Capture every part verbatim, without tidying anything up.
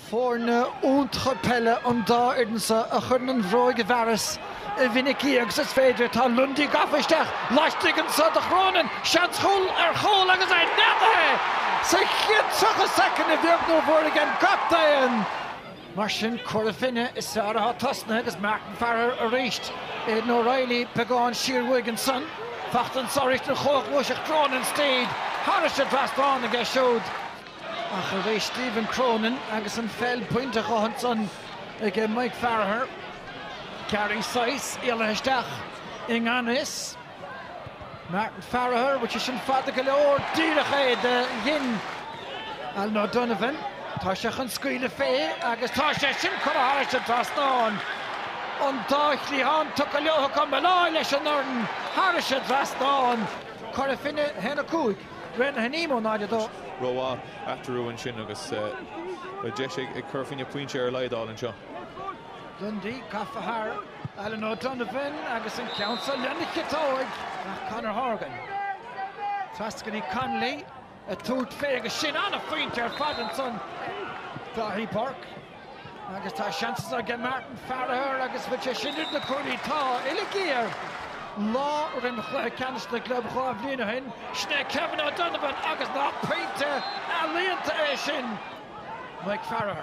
Forne ontgepelle en daar in ze een een vroege varis. Vinnicky agus is féidir tá Lundy gafisteach leistigan sa de chronin chans hol er hol agus ein nette sa chit such second if you've no word again captain Martin Corfinne is Sarah ha tosna agus Martin Farrer a reached in O'Reilly Pagan Sheerwigan son fachten sorry to chog was ich Cronin steed Harris het vast on and get showed ach a Stephen Cronin agus an fell pointe gehad son again Mike Farrer Gary Sice, Ilhestach, Inganis, Martin Farrer, which is in fact the galore, Dirige, the Yin, Alno Donovan, Toshach and Squeal Fay, Agus Toshach, Simcoraharsh and Traston, on Toshli Han, Tokalio, Kamala, Leshanorn, Harish and Traston, Corafine, Henakuk, Ren Hanimo, Nadido. Roa, after Ruin Shin, Agus, Jeshik, Curfin, Queen Chair, Lydal and Shaw. Dundee, Caffahar, Alan O'Donovan, Agus and Council, Lenny Kitoig, Conor Horgan. Tuscany Conley, a toot fag, a shin on a feature, Faddenson, Dahi Park. Agus ta chances I get Martin Farrer, Agus which a shin in the Curry Ta, Illigear. Law in the Canister Club, Huavlina, Schneck Kevin O'Donovan, Agus not Peter, Alienta Ashin, Mike Farrer.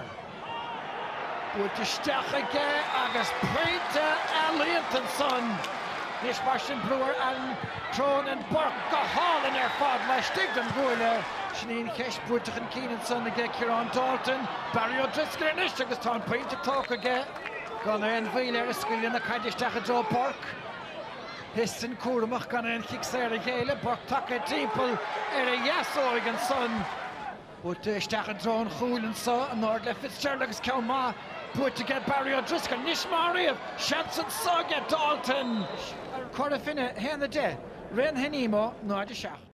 With the Stachage, Agus Peter, Alienton son. This Martian Brewer and Tron and Burke got Hall in their fog, my Stigden Gula. Shneen Kesh, Brutach and Keenan son again, Kieran Dalton, Barry O'Driscoll and Ishtagas Town Peter talk again. Gonna end Vila, a skill in the Kaddish Joe Park. Histon Kurmach gonna end Kicksara Gale, Burke Tucker Temple, Ere Yasoigan son. With the Stachadron Hulan saw, and Lord left Fitzgerald Kalma. Put to get Barry O'Driscoll, Nishmari, Shanson Saga, Dalton, Corafina, Hannah Day, Ren Henimo, Nordishach.